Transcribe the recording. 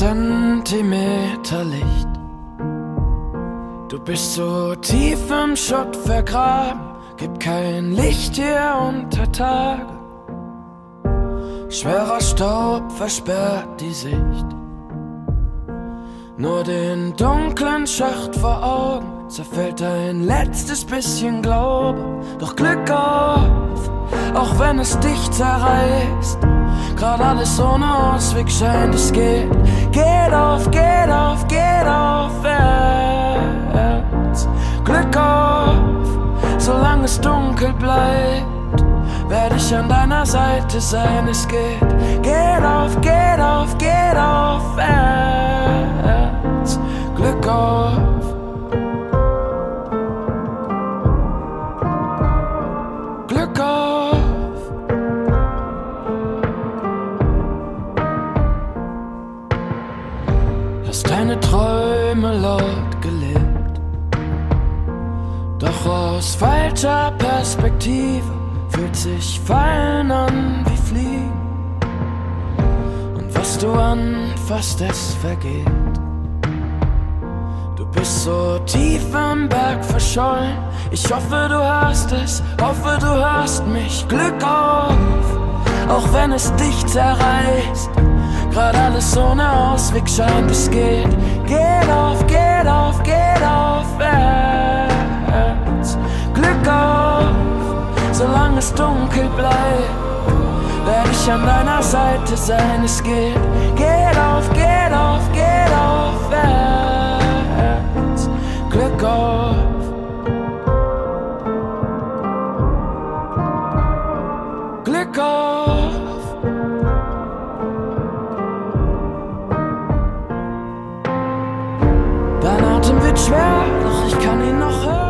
Zentimeter Licht. Du bist so tief im Schutt vergraben, gibt kein Licht hier unter Tage. Schwerer Staub versperrt die Sicht. Nur den dunklen Schacht vor Augen zerfällt ein letztes bisschen Glaube. Doch Glück auf, auch wenn es dich zerreißt. Grad alles ohne Ausweg scheint, es geht. Geht auf, geht auf, geht aufwärts. Glück auf, solange es dunkel bleibt, werde ich an deiner Seite sein, es geht. Geht auf, geht auf, geht aufwärts. Glück auf. Glück auf. Hast deine Träume laut gelebt, doch aus falscher Perspektive fühlt sich Fallen an wie Fliegen. Und was du anfasst, es vergeht. Du bist so tief im Berg verschollen. Ich hoffe, du hörst es, hoffe, du hörst mich. Glück auf, auch wenn es dich zerreißt. Grad alles ohne Ausweg scheint, es geht. Geht auf, geht auf, geht aufwärts. Glück auf, solange es dunkel bleibt, werde ich an deiner Seite sein, es geht. Geht auf, geht auf, geht aufwärts. Glück auf. Glück auf. Dein Atem wird schwer, doch ich kann ihn noch hören.